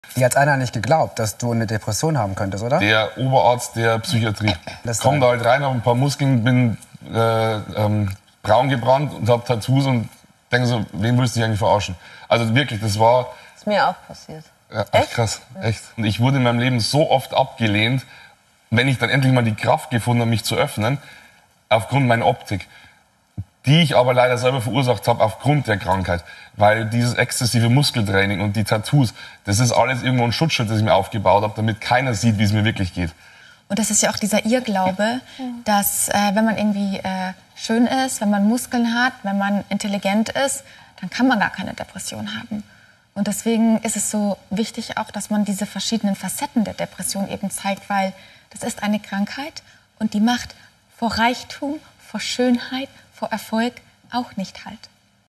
Die hat einer nicht geglaubt, dass du eine Depression haben könntest, oder? Der Oberarzt der Psychiatrie. Komm da halt rein, hab ein paar Muskeln, bin braun gebrannt und hab Tattoos und denke so, wen willst du dich eigentlich verarschen? Also wirklich, das war... Das ist mir auch passiert. Ja, ach, krass, echt. Und ich wurde in meinem Leben so oft abgelehnt, wenn ich dann endlich mal die Kraft gefunden habe, mich zu öffnen, aufgrund meiner Optik, die ich aber leider selber verursacht habe aufgrund der Krankheit. Weil dieses exzessive Muskeltraining und die Tattoos, das ist alles irgendwo ein Schutzschild, das ich mir aufgebaut habe, damit keiner sieht, wie es mir wirklich geht. Und das ist ja auch dieser Irrglaube, dass wenn man irgendwie schön ist, wenn man Muskeln hat, wenn man intelligent ist, dann kann man gar keine Depression haben. Und deswegen ist es so wichtig auch, dass man diese verschiedenen Facetten der Depression eben zeigt, weil das ist eine Krankheit und die macht vor Reichtum, vor Schönheit, vor Erfolg auch nicht halt.